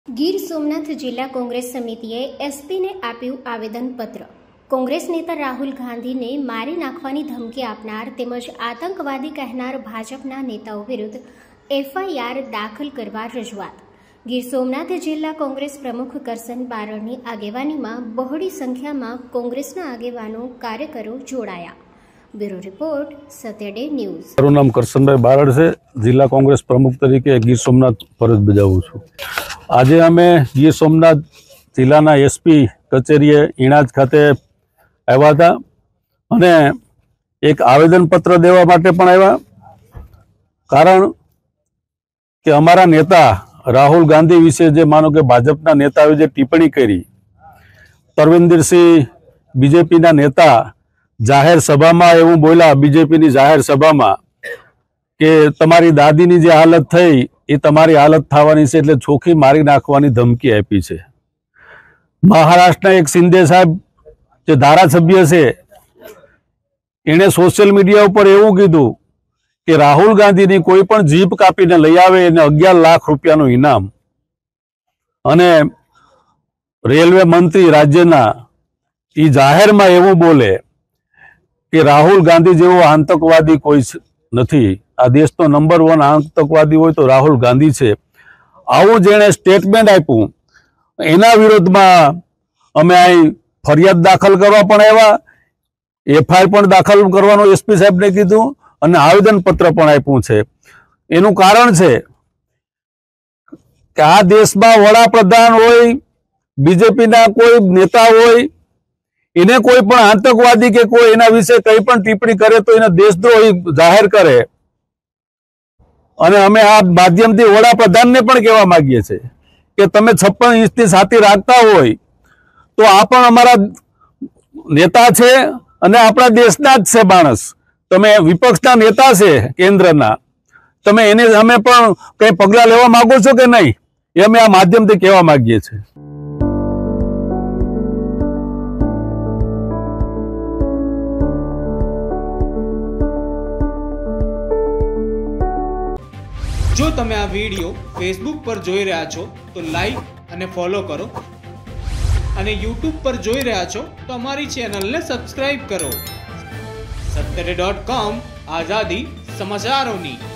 ગીર સોમનાથ જિલ્લા કોંગ્રેસ સમિતિએ એસપીને આપ્યું આવેદનપત્ર। કોંગ્રેસ નેતા રાહુલ ગાંધીને મારી નાખવાની ધમકી આપનાર તેમજ આતંકવાદી કહેનાર ભાજપના નેતાઓ વિરુદ્ધ એફઆઈઆર દાખલ કરવા રજૂઆત। ગીર સોમનાથ જિલ્લા કોંગ્રેસ પ્રમુખ કરસન બારડની આગેવાનીમાં બહોળી સંખ્યામાં કોંગ્રેસના આગેવાનો કાર્યકરો જોડાયા। Bureau report Satyaday news. મારું નામ કરસનભાઈ બારડ છે। જિલ્લા કોંગ્રેસ પ્રમુખ તરીકે ગીર સોમનાથ ફરજ બજાવું છું। આજે અમે ગીર સોમનાથ જિલ્લાના એસપી કચેરીએ ઈણાજ ખાતે આવ્યા હતા અને એક આવેદનપત્ર દેવા માટે પણ આવ્યા, કારણ કે અમારા નેતા રાહુલ ગાંધી વિશે જે માનો કે ભાજપના નેતાઓએ જે ટિપ્પણી કરી, તરવિંદરસિંહ બીજેપીના નેતા જાહેર સભામાં એવું બોલ્યા, બીજેપીની જાહેર સભામાં, કે તમારી દાદીની જે હાલત થઈ એ તમારી હાલત થવાની છે, એટલે ચોખ્ખી મારી નાખવાની ધમકી આપી છે। મહારાષ્ટ્રના એક શિંદે સાહેબ જે ધારાસભ્ય છે, એણે સોશિયલ મીડિયા ઉપર એવું કીધું કે રાહુલ ગાંધીની કોઈ પણ જીપ કાપીને લઈ આવે એને 11 લાખ રૂપિયાનું ઇનામ। અને રેલવે મંત્રી રાજ્યના એ જાહેરમાં એવું બોલે કે રાહુલ ગાંધી જેવો આતંકવાદી કોઈ નથી, આ દેશનો નંબર 1 આતંકવાદી હોય તો રાહુલ ગાંધી છે। આવું જેણે સ્ટેટમેન્ટ આપ્યું, એના વિરોધમાં અમે અહીં ફરિયાદ દાખલ કરવા પણ આવ્યા, એફઆઈઆર પણ દાખલ કરવાનું એસપી સાહેબને કીધું અને આવેદનપત્ર પણ આપ્યું છે। એનું કારણ છે કે આ દેશમાં વડાપ્રધાન હોય, બીજેપીના કોઈ નેતા હોય, એને કોઈ પણ આતંકવાદી કે કોઈ એના વિશે કંઈ પણ ટિપ્પણી કરે તો એને દેશદ્રોહી જાહેર કરે। અને અમે આ માધ્યમથી વડાપ્રધાનને પણ કહેવા માંગીએ છીએ કે તમે 56 ઇંચની છાતી રાખતા હોય તો આ પણ અમારા નેતા છે અને આપણા દેશના જ છે માણસ। તમે વિપક્ષના નેતા છે કેન્દ્રના, તમે એને અમે પણ કંઈ પગલાં લેવા માંગો છો કે નહીં, એ અમે આ માધ્યમથી કહેવા માંગીએ છીએ। જો તમે આ વિડીયો ફેસબુક પર જોઈ રહ્યા છો તો લાઈક અને ફોલો કરો, અને યુટ્યુબ પર જોઈ રહ્યા છો તો અમારી ચેનલને સબસ્ક્રાઇબ કરો। સત્તરે.com આઝાદી સમાચારોની।